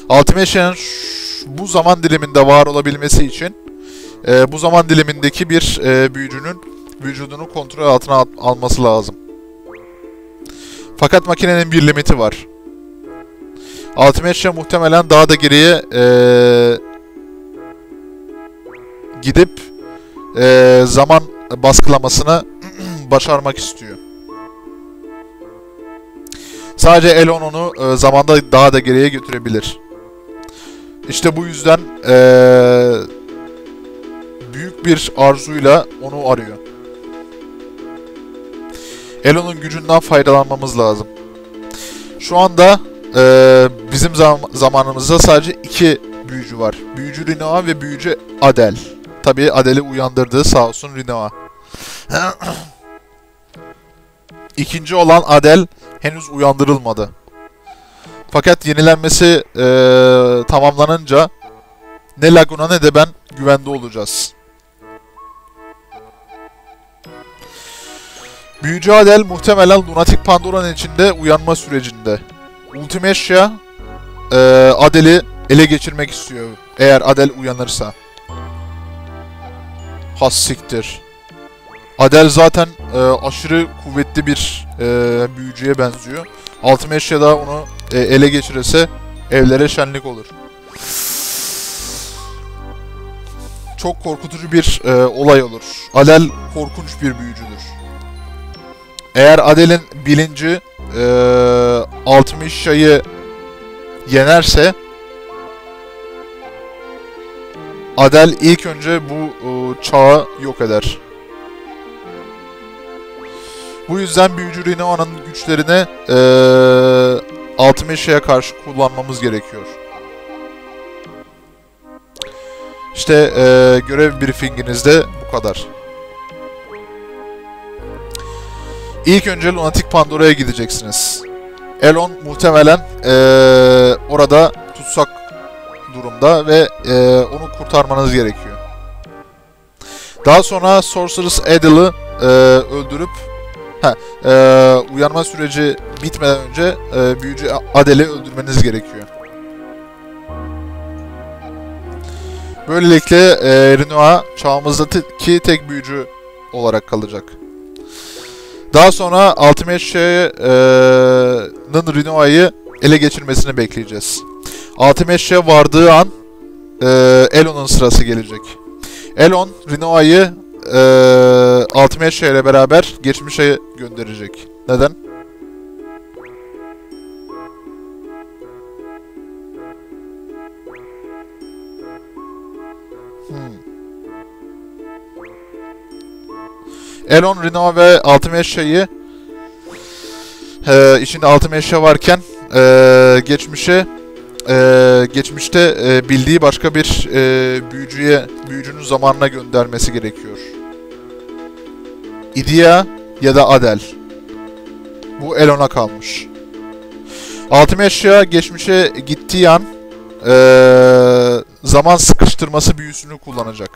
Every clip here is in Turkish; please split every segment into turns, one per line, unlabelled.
Ultimate Share'ın bu zaman diliminde var olabilmesi için bu zaman dilimindeki bir büyücünün vücudunu kontrol altına alması lazım. Fakat makinenin bir limiti var. Ultimate Share muhtemelen daha da geriye gidip zaman baskılamasını başarmak istiyor. Sadece Elon onu zamanda daha da geriye götürebilir. İşte bu yüzden büyük bir arzuyla onu arıyor. Elon'un gücünden faydalanmamız lazım. Şu anda bizim zamanımızda sadece 2 büyücü var. Büyücü Rinoa ve büyücü Adel. Tabii Adel'i uyandırdı sağ olsun Rinoa. İkinci olan Adel henüz uyandırılmadı. Fakat yenilenmesi tamamlanınca ne Laguna ne de ben güvende olacağız. Büyücü Adel muhtemelen Lunatic Pandora'nın içinde uyanma sürecinde. Ultimate Share Adel'i ele geçirmek istiyor eğer Adel uyanırsa. Has siktir. Adel zaten aşırı kuvvetli bir büyücüye benziyor. Ultimate Share da onu ele geçirirse evlere şenlik olur. Çok korkutucu bir olay olur. Adel korkunç bir büyücüdür. Eğer Adel'in bilinci Ultimate Share'ı yenerse Adel ilk önce bu çağı yok eder. Bu yüzden büyücü Rinoa'nın güçlerini Ultimate Share'a karşı kullanmamız gerekiyor. İşte görev briefinginizde bu kadar. İlk önce Lunatic Pandora'ya gideceksiniz. Elon muhtemelen orada tutsak durumda ve onu kurtarmanız gerekiyor. Daha sonra Sorceress Adel'ı öldürüp uyanma süreci bitmeden önce büyücü Adel'i öldürmeniz gerekiyor. Böylelikle Rinoa çağımızdaki tek büyücü olarak kalacak. Daha sonra Ultimate Share'ın Rinoa'yı ele geçirmesini bekleyeceğiz. Ultimate Share vardığı an Elon'un sırası gelecek. Elon Rinoa'yı Ultimate Share ile beraber geçmişe gönderecek. Neden? Elon, Rinoa ve Ultimate Share'ı içinde Ultimate Share varken geçmişte bildiği başka bir büyücünün zamanına göndermesi gerekiyor. Idea ya da Adel. Bu Elon'a kalmış. Ultimate Share geçmişe gittiği an zaman sıkıştırması büyüsünü kullanacak.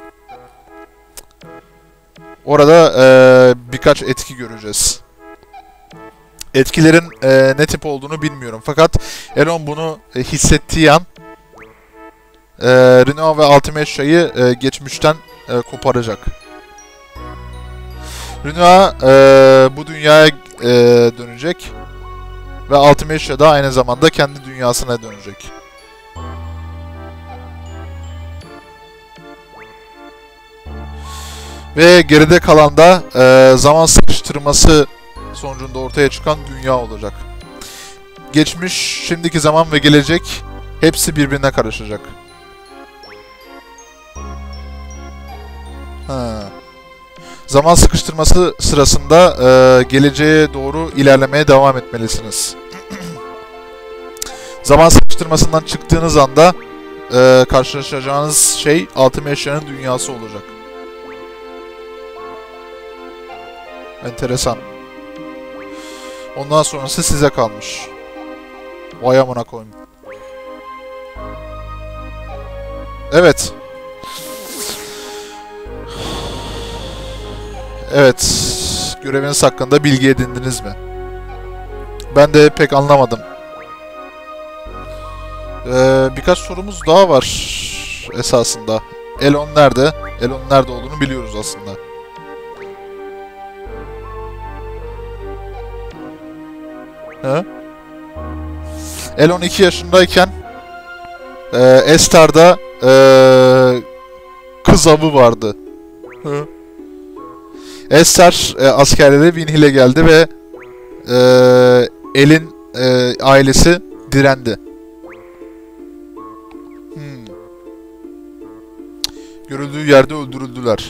Orada birkaç etki göreceğiz. Etkilerin ne tip olduğunu bilmiyorum. Fakat Elon bunu hissettiği an Rinoa ve Ultimate Share'ı geçmişten koparacak. Rinoa bu dünyaya dönecek ve Ultimate Share da aynı zamanda kendi dünyasına dönecek. Ve geride kalan da zaman sıkıştırması sonucunda ortaya çıkan dünya olacak. Geçmiş, şimdiki zaman ve gelecek hepsi birbirine karışacak. Zaman sıkıştırması sırasında geleceğe doğru ilerlemeye devam etmelisiniz. Zaman sıkıştırmasından çıktığınız anda karşılaşacağınız şey Ultimate Share'ın dünyası olacak. Enteresan. Ondan sonrası size kalmış. Vay amına koyayım. Evet. Evet. Göreviniz hakkında bilgi edindiniz mi? Ben de pek anlamadım. Birkaç sorumuz daha var esasında. Elon nerede? Elon'un nerede olduğunu biliyoruz aslında. He? Elon 2 yaşındayken Estar'da kız avı vardı. Hı? Estar askerleri Vinhil'e geldi ve El'in ailesi direndi. Görüldüğü yerde öldürüldüler.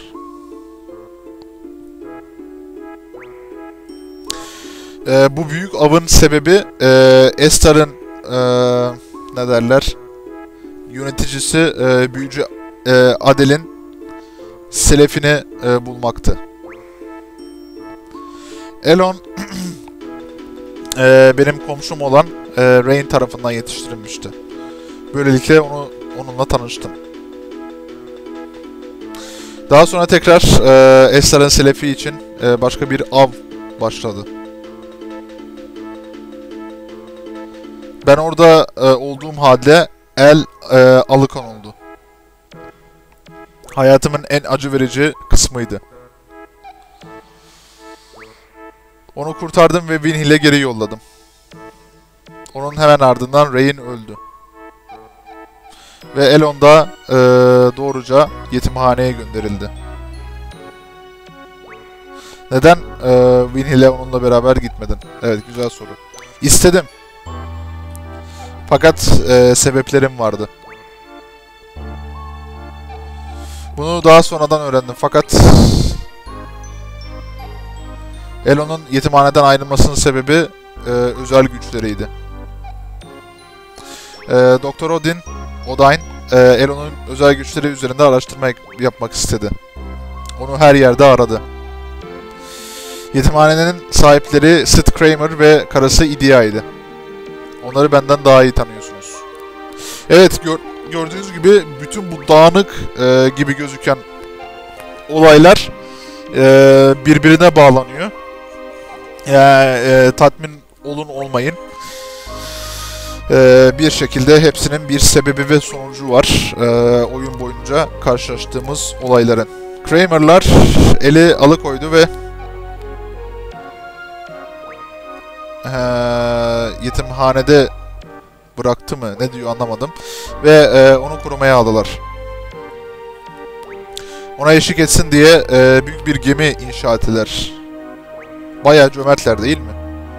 Bu büyük avın sebebi Estar'ın ne derler, yöneticisi büyücü Adel'in selefini bulmaktı. Elon benim komşum olan Rain tarafından yetiştirilmişti. Böylelikle onunla tanıştım. Daha sonra tekrar Estar'ın selefi için başka bir av başladı. Ben orada olduğum halde El alıkonuldu. Hayatımın en acı verici kısmıydı. Onu kurtardım ve Vinhil'e geri yolladım. Onun hemen ardından Rain öldü. Ve Elon da doğruca yetimhaneye gönderildi. Neden Vinhil'e onunla beraber gitmedin? Evet, güzel soru. İstedim. Fakat sebeplerim vardı. Bunu daha sonradan öğrendim. Fakat Elon'un yetimhaneden ayrılmasının sebebi özel güçleriydi. Doktor Odin Elon'un özel güçleri üzerinde araştırma yapmak istedi. Onu her yerde aradı. Yetimhanenin sahipleri Sid Kramer ve karısı Idia'ydı. Onları benden daha iyi tanıyorsunuz. Evet, gördüğünüz gibi bütün bu dağınık gibi gözüken olaylar birbirine bağlanıyor. Tatmin olun olmayın. Bir şekilde hepsinin bir sebebi ve sonucu var. Oyun boyunca karşılaştığımız olayların. Kramer'lar eli alıkoydu ve yetimhanede bıraktı mı? Ne diyor anlamadım. Ve onu korumaya aldılar. Ona eşlik etsin diye büyük bir gemi inşa ettiler. Bayağı cömertler değil mi?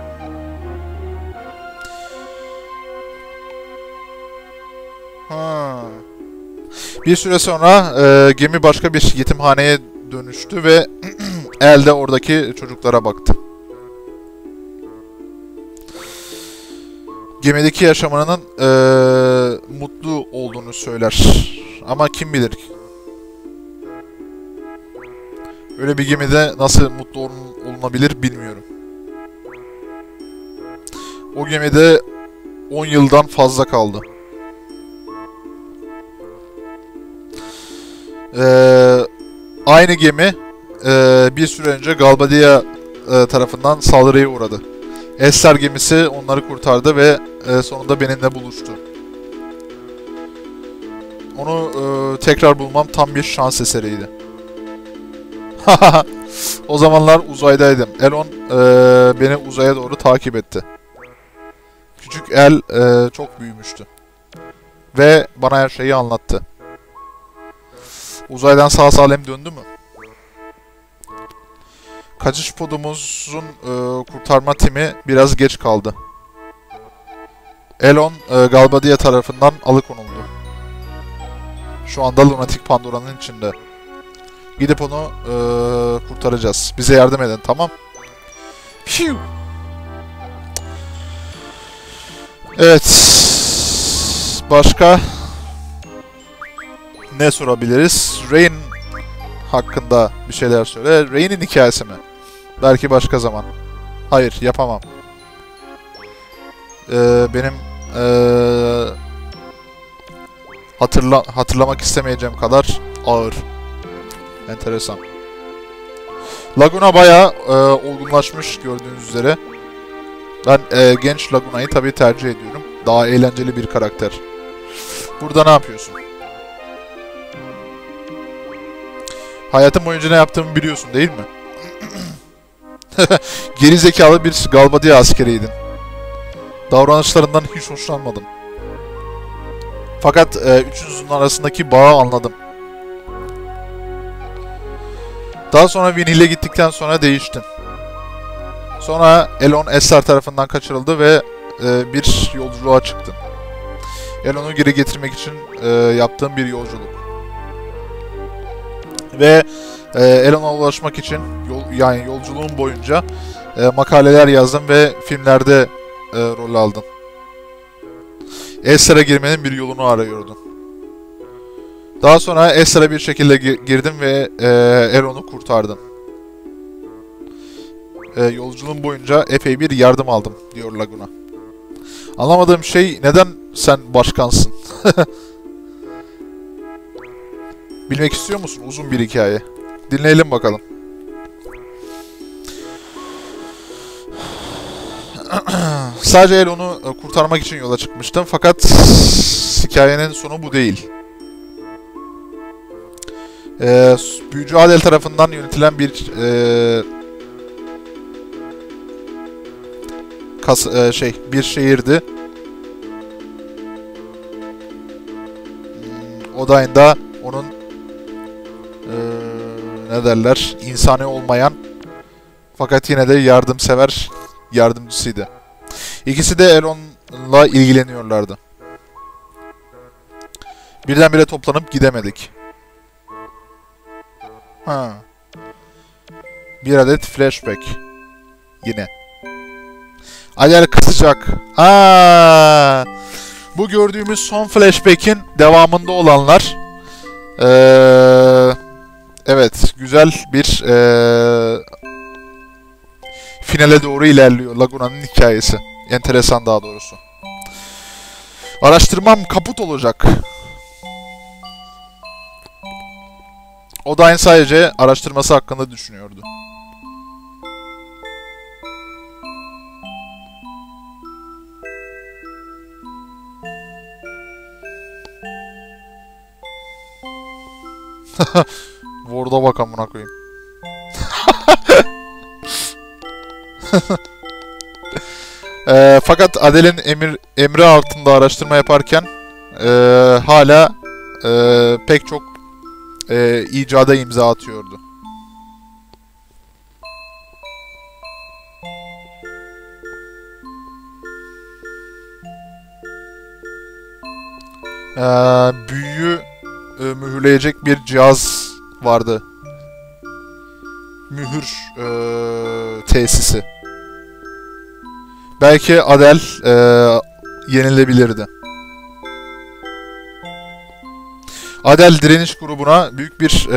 Bir süre sonra gemi başka bir yetimhaneye dönüştü ve El de oradaki çocuklara baktı. Gemideki yaşamının mutlu olduğunu söyler. Ama kim bilir? Öyle bir gemide nasıl mutlu olunabilir bilmiyorum. O gemide 10 yıldan fazla kaldı. Aynı gemi bir süre önce Galbadia tarafından saldırıya uğradı. Estar gemisi onları kurtardı ve sonunda benimle buluştu. Onu tekrar bulmam tam bir şans eseriydi. O zamanlar uzaydaydım. Elon beni uzaya doğru takip etti. Küçük El çok büyümüştü. Ve bana her şeyi anlattı. Uzaydan sağ salim döndü mü? Kaçış podumuzun kurtarma timi biraz geç kaldı. Elon Galbadia tarafından alıkonuldu. Şu anda Lunatic Pandora'nın içinde. Gidip onu kurtaracağız. Bize yardım edin, tamam? Phew. Evet. Başka ne sorabiliriz? Rain hakkında bir şeyler söyle. Rain'in hikayesi mi? Belki başka zaman. Hayır, yapamam. Benim hatırlamak istemeyeceğim kadar ağır. Enteresan. Laguna bayağı olgunlaşmış gördüğünüz üzere. Ben genç Laguna'yı tabii tercih ediyorum. Daha eğlenceli bir karakter. Burada ne yapıyorsun? Hayatım boyunca ne yaptığımı biliyorsun değil mi? Geri zekalı bir Galbadia askeriydin. Davranışlarından hiç hoşlanmadım. Fakat üçünüzün arasındaki bağı anladım. Daha sonra Vinhill'e gittikten sonra değiştin. Sonra Elon Essar tarafından kaçırıldı ve bir yolculuğa çıktın. Elon'u geri getirmek için yaptığım bir yolculuk. Ve Elon'a ulaşmak için yolculuğun boyunca makaleler yazdım ve filmlerde rol aldın. Essar'a girmenin bir yolunu arıyordun. Daha sonra Essar'a bir şekilde girdim ve Elon'u kurtardın. Yolculuğun boyunca epey bir yardım aldım, diyor Laguna. Anlamadığım şey, neden sen başkansın? Bilmek istiyor musun? Uzun bir hikaye. Dinleyelim bakalım. Sadece Elon'u kurtarmak için yola çıkmıştım. Fakat hikayenin sonu bu değil. Büyücü Adel tarafından yönetilen bir bir şehirdi. Odayında onun ne derler, insani olmayan fakat yine de yardımsever yardımcısıydı. İkisi de Elon'la ilgileniyorlardı. Birdenbire toplanıp gidemedik. Bir adet flashback. Yine. Adel kızacak. Bu gördüğümüz son flashback'in devamında olanlar. Evet, güzel bir finale doğru ilerliyor Laguna'nın hikayesi. Enteresan daha doğrusu. Araştırmam kaput olacak. Odain sadece araştırması hakkında düşünüyordu. Word'a bak amına koyayım. Fakat Adel'in emri altında araştırma yaparken hala pek çok icada imza atıyordu. Büyüyü mühürleyecek bir cihaz vardı. Mühür tesisi. Belki Adel yenilebilirdi. Adel direniş grubuna büyük bir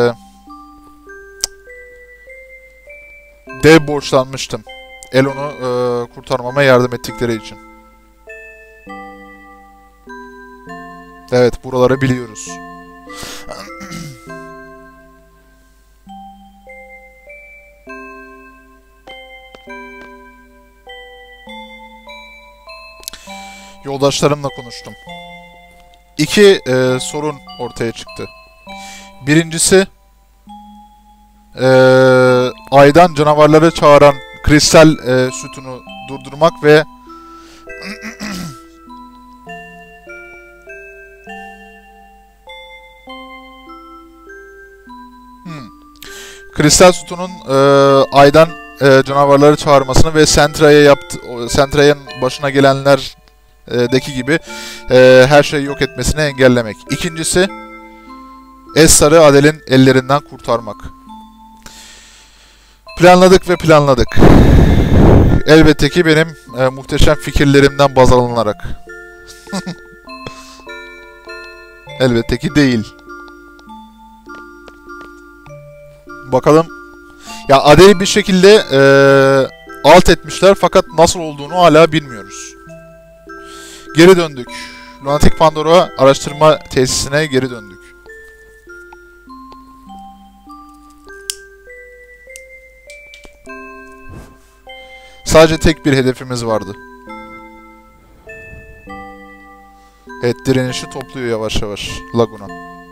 dev borçlanmıştım. Elon'u kurtarmama yardım ettikleri için. Evet, buraları biliyoruz. Yoldaşlarımla konuştum. İki sorun ortaya çıktı. Birincisi, aydan canavarları çağıran kristal sütunu durdurmak ve kristal sütunun aydan canavarları çağırmasını ve Sentra'nın başına gelenlerdeki gibi her şeyi yok etmesini engellemek. İkincisi, Essar'ı Adel'in ellerinden kurtarmak. Planladık ve planladık. Elbette ki benim muhteşem fikirlerimden baz alınarak. Elbette ki değil. Bakalım. Ya Adel'i bir şekilde alt etmişler fakat nasıl olduğunu hala bilmiyoruz. Geri döndük. Lunatic Pandora araştırma tesisine geri döndük. Sadece tek bir hedefimiz vardı. Evet, direnişi topluyor yavaş yavaş Laguna.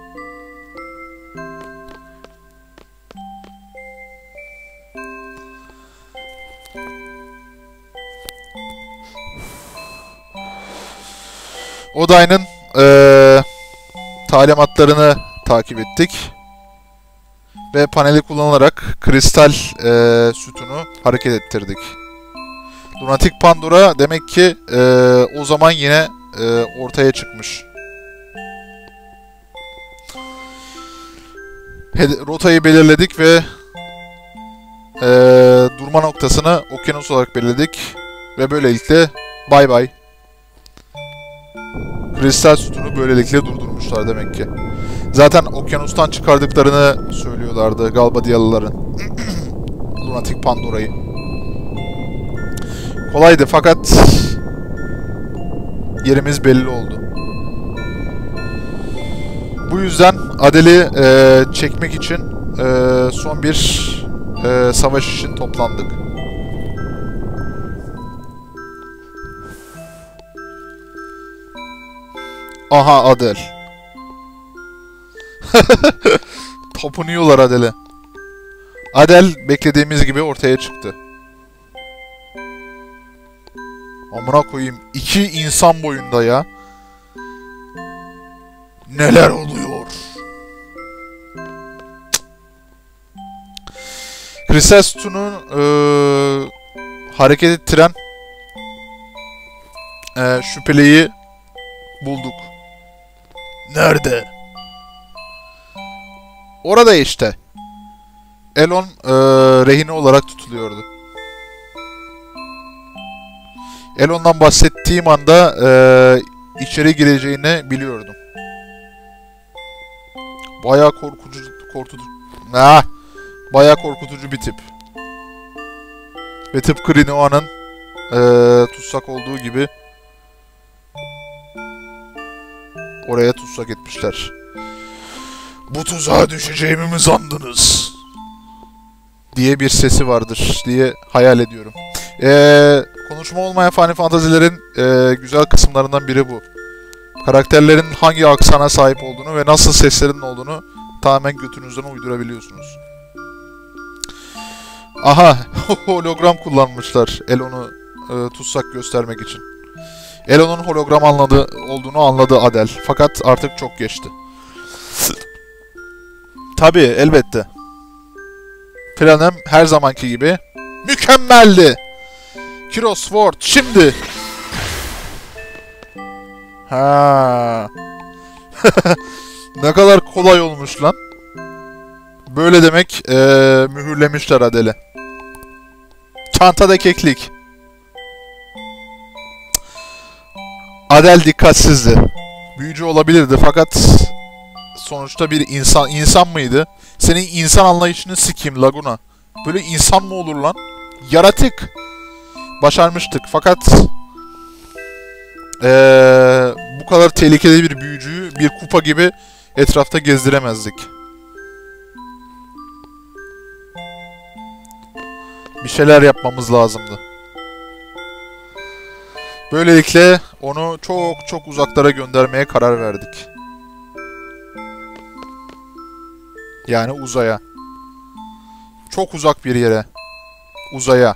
Oday'ın talimatlarını takip ettik. Ve paneli kullanarak kristal sütunu hareket ettirdik. Lunatic Pandora demek ki o zaman yine ortaya çıkmış. Rotayı belirledik ve durma noktasını okyanus olarak belirledik. Ve böylelikle bay bay. Kristal sütunu böylelikle durdurmuşlar demek ki. Zaten okyanustan çıkardıklarını söylüyorlardı Galbadiyalıların. Lunatic Pandora'yı. Kolaydı fakat yerimiz belli oldu. Bu yüzden Adel'i çekmek için son bir savaş için toplandık. Aha Adel. Tapınıyorlar Adel'e. Adel beklediğimiz gibi ortaya çıktı. Amına koyayım, 2 insan boyunda ya. Neler oluyor? Kristal sütunu hareket ettiren şüpheliyi bulduk. Nerede? Orada işte. Elon rehine olarak tutuluyordu. Elon'dan bahsettiğim anda içeri gireceğini biliyordum. Bayağı bayağı korkutucu bir tip. Ve tıpkı Rinoa'nın tutsak olduğu gibi oraya tutsak etmişler. Bu tuzağa düşeceğimi mi sandınız? Diye bir sesi vardır diye hayal ediyorum. Konuşma olmayan Final Fantasy'lerin güzel kısımlarından biri bu. Karakterlerin hangi aksana sahip olduğunu ve nasıl seslerinin olduğunu tamamen götünüzden uydurabiliyorsunuz. Aha, hologram kullanmışlar Elon'u tutsak göstermek için. Elon'un hologram olduğunu anladı Adel. Fakat artık çok geçti. Tabii, elbette. Planım her zamanki gibi mükemmeldi. Kiros Sword şimdi. Ha. Ne kadar kolay olmuş lan. Böyle demek mühürlemişler Adel'e. Çantada keklik. Adel dikkatsizdi. Büyücü olabilirdi fakat sonuçta bir insan mıydı? Senin insan anlayışını sikeyim Laguna. Böyle insan mı olur lan? Yaratık. Başarmıştık fakat bu kadar tehlikeli bir büyücüyü bir kupa gibi etrafta gezdiremezdik. Bir şeyler yapmamız lazımdı. Böylelikle onu çok çok uzaklara göndermeye karar verdik. Yani uzaya. Çok uzak bir yere. Uzaya.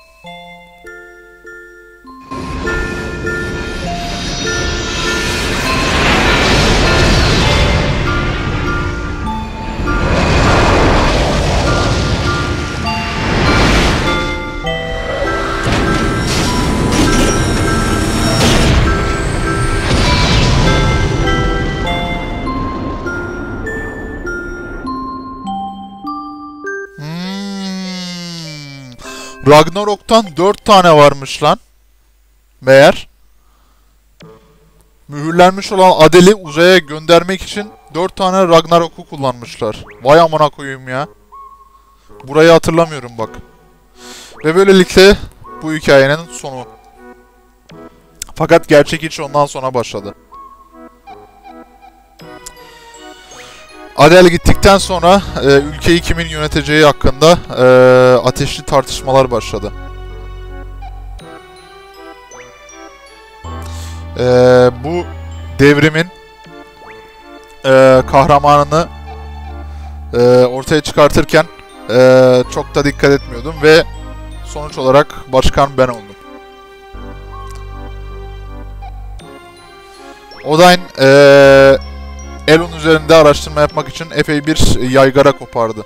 Ragnarok'tan 4 tane varmış lan. Meğer. Mühürlenmiş olan Adel'i uzaya göndermek için 4 tane Ragnarok'u kullanmışlar. Vay amına koyayım ya. Burayı hatırlamıyorum bak. Ve böylelikle bu hikayenin sonu. Fakat gerçek iş ondan sonra başladı. Adel gittikten sonra ülkeyi kimin yöneteceği hakkında ateşli tartışmalar başladı. Bu devrimin kahramanını ortaya çıkartırken çok da dikkat etmiyordum ve sonuç olarak başkan ben oldum. Odayn Elon üzerinde araştırma yapmak için epey bir yaygara kopardı.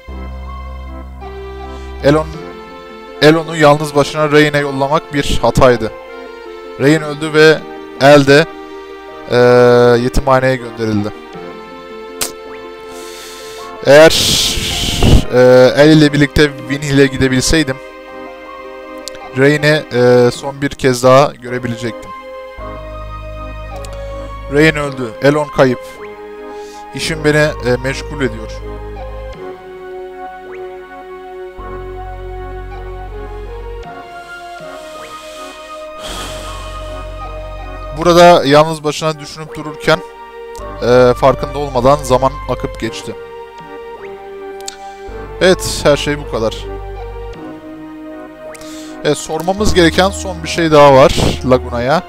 Elon'u yalnız başına Rayne yollamak bir hataydı. Rayne öldü ve El de yetimhaneye gönderildi. Eğer El ile birlikte Winhill'e gidebilseydim Rayne'i son bir kez daha görebilecektim. Rayne öldü. Elon kayıp. İşim beni meşgul ediyor. Burada yalnız başına düşünüp dururken farkında olmadan zaman akıp geçti. Evet, her şey bu kadar. Evet, sormamız gereken son bir şey daha var Laguna'ya.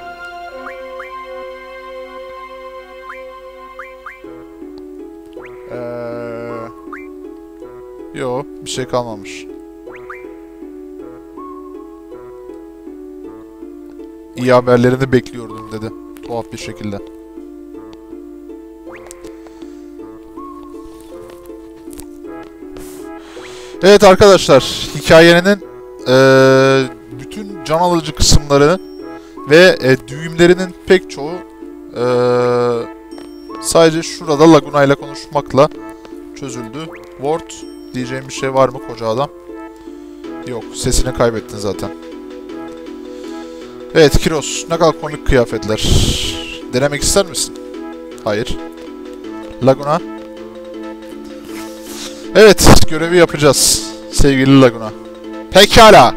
Yok, bir şey kalmamış. İyi haberlerini bekliyordum dedi. Tuhaf bir şekilde. Evet arkadaşlar, hikayenin bütün can alıcı kısımları ve düğümlerinin pek çoğu sadece şurada Laguna ile konuşmakla çözüldü. Ward, diyeceğim bir şey var mı koca adam? Yok, sesini kaybettin zaten. Evet Kiros, ne kadar komik kıyafetler. Denemek ister misin? Hayır. Laguna. Evet, görevi yapacağız sevgili Laguna. Pekala.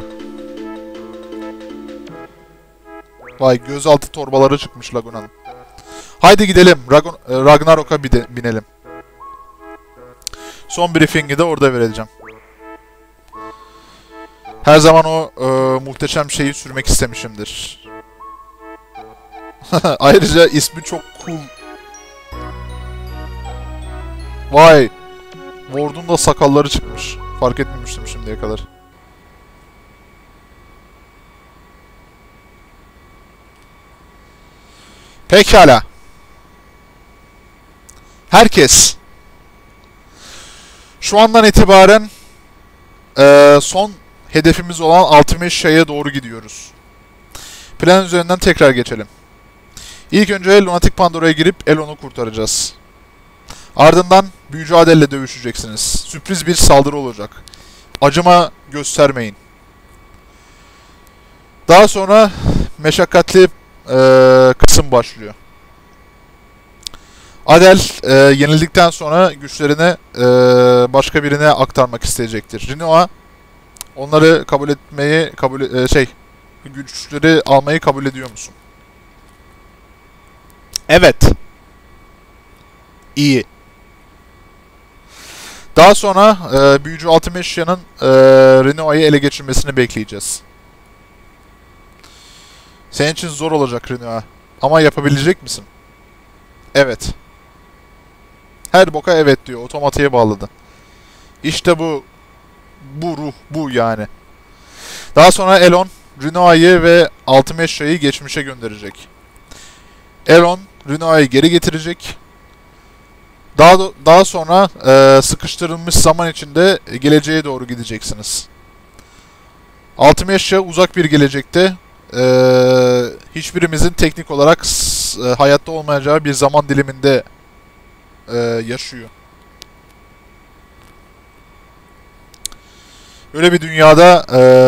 Vay, gözaltı torbaları çıkmış Laguna'nın. Haydi gidelim, Ragnarok'a binelim. Son briefing'i de orada vereceğim. Her zaman o muhteşem şeyi sürmek istemişimdir. Ayrıca ismi çok cool. Vay. Ward'un da sakalları çıkmış. Fark etmemiştim şimdiye kadar. Pekala. Herkes. Şu andan itibaren son hedefimiz olan Altimesha'ya doğru gidiyoruz. Plan üzerinden tekrar geçelim. İlk önce Lunatic Pandora'ya girip Elon'u kurtaracağız. Ardından Büyücü Adel'le dövüşeceksiniz. Sürpriz bir saldırı olacak. Acıma göstermeyin. Daha sonra meşakkatli kısım başlıyor. Adel yenildikten sonra güçlerini başka birine aktarmak isteyecektir. Rinoa onları kabul etmeyi güçleri almayı kabul ediyor musun? Evet. İyi. Daha sonra Büyücü Altimesha'nın Rinoa'yı ele geçirmesini bekleyeceğiz. Senin için zor olacak Rinoa. Ama yapabilecek misin? Evet. Her boka evet diyor. Otomatiğe bağladı. İşte bu ruh bu yani. Daha sonra Elon Rinoa'yı ve Altimesha'yı geçmişe gönderecek. Elon Rinoa'yı geri getirecek. Daha sonra sıkıştırılmış zaman içinde geleceğe doğru gideceksiniz. Altimesha uzak bir gelecekte hiçbirimizin teknik olarak hayatta olmayacağı bir zaman diliminde yaşıyor. Öyle bir dünyada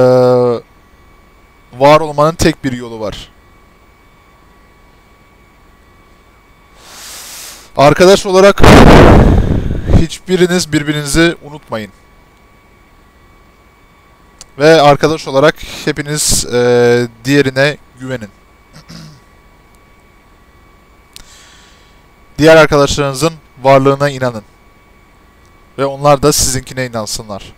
var olmanın tek bir yolu var. Arkadaş olarak hiçbiriniz birbirinizi unutmayın. Ve arkadaş olarak hepiniz diğerine güvenin. Diğer arkadaşlarınızın varlığına inanın. Ve onlar da sizinkine inansınlar.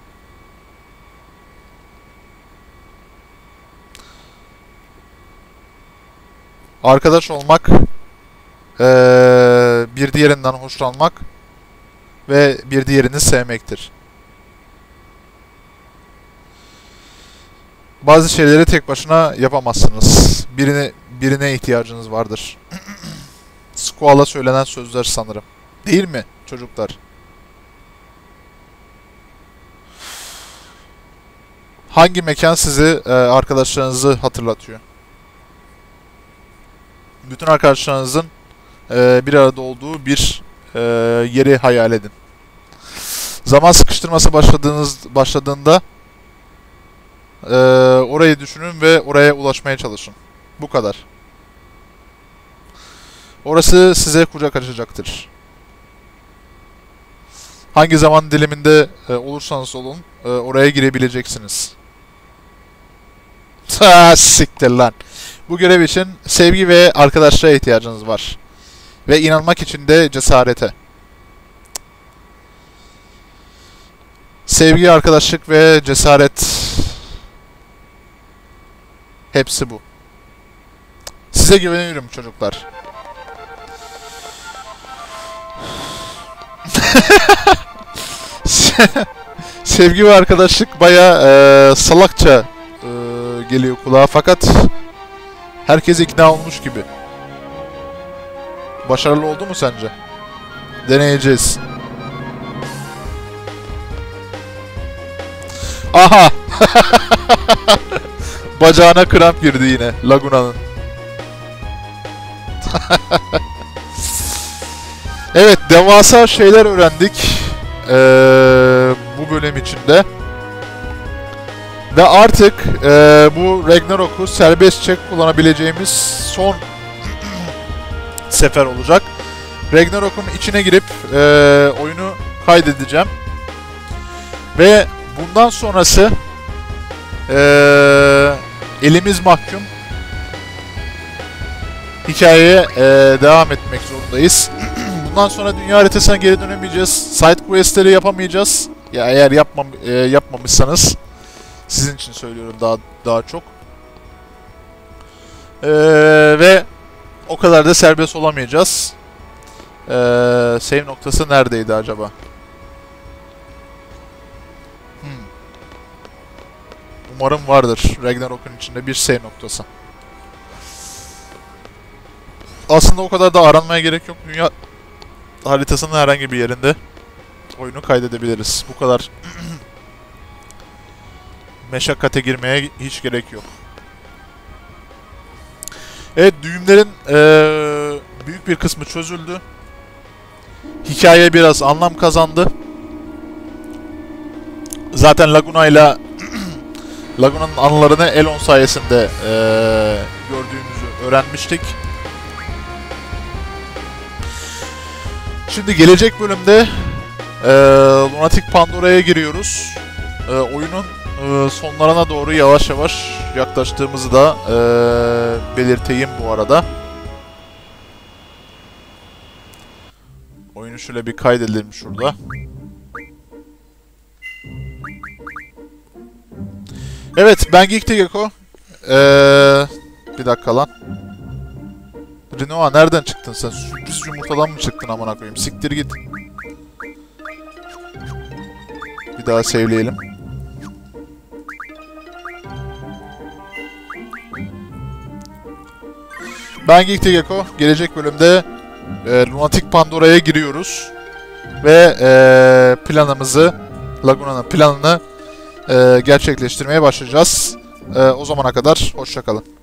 Arkadaş olmak bir diğerinden hoşlanmak ve bir diğerini sevmektir. Bazı şeyleri tek başına yapamazsınız. Birine ihtiyacınız vardır. Squall'a söylenen sözler sanırım. Değil mi çocuklar? Hangi mekan sizi arkadaşlarınızı hatırlatıyor? Bütün arkadaşlarınızın bir arada olduğu bir yeri hayal edin. Zaman sıkıştırması başladığında orayı düşünün ve oraya ulaşmaya çalışın. Bu kadar. Orası size kucak açacaktır. Hangi zaman diliminde olursanız olun oraya girebileceksiniz. Siktir lan. Bu görev için sevgi ve arkadaşlığa ihtiyacınız var. Ve inanmak için de cesarete. Sevgi, arkadaşlık ve cesaret. Hepsi bu. Size güveniyorum çocuklar. Sevgi ve arkadaşlık baya salakça geliyor kulağa fakat herkes ikna olmuş gibi. Başarılı oldu mu sence? Deneyeceğiz. Aha! Bacağına kramp girdi yine Laguna'nın. Evet, devasa şeyler öğrendik bu bölüm içinde. Ve artık bu Ragnarok'u serbestçe kullanabileceğimiz son sefer olacak. Ragnarok'un içine girip oyunu kaydedeceğim. Ve bundan sonrası elimiz mahkum. Hikayeye devam etmek zorundayız. Bundan sonra dünya haritasına geri dönemeyeceğiz. Side quest'leri yapamayacağız. Ya eğer yapmamışsanız sizin için söylüyorum daha çok. Ve o kadar da serbest olamayacağız. Save noktası neredeydi acaba? Umarım vardır Ragnarok'un içinde bir save noktası. Aslında o kadar da aranmaya gerek yok. Dünya haritasının herhangi bir yerinde oyunu kaydedebiliriz. Bu kadar meşakkate girmeye hiç gerek yok. Evet, düğümlerin büyük bir kısmı çözüldü. Hikaye biraz anlam kazandı. Zaten Laguna'nın anılarını Elon sayesinde gördüğümüzü öğrenmiştik. Şimdi gelecek bölümde Lunatic Pandora'ya giriyoruz. Oyunun sonlarına doğru yavaş yavaş yaklaştığımızı da belirteyim bu arada. Oyunu şöyle bir kaydedelim şurada. Evet, ben Geek Gecko. Bir dakika lan. Rinoa nereden çıktın sen? Sürpriz yumurtadan mı çıktın amına koyayım? Siktir git. Bir daha save'leyelim. Ben Geek Gecko. Gelecek bölümde Lunatic Pandora'ya giriyoruz. Ve Laguna'nın planını gerçekleştirmeye başlayacağız. O zamana kadar hoşça kalın.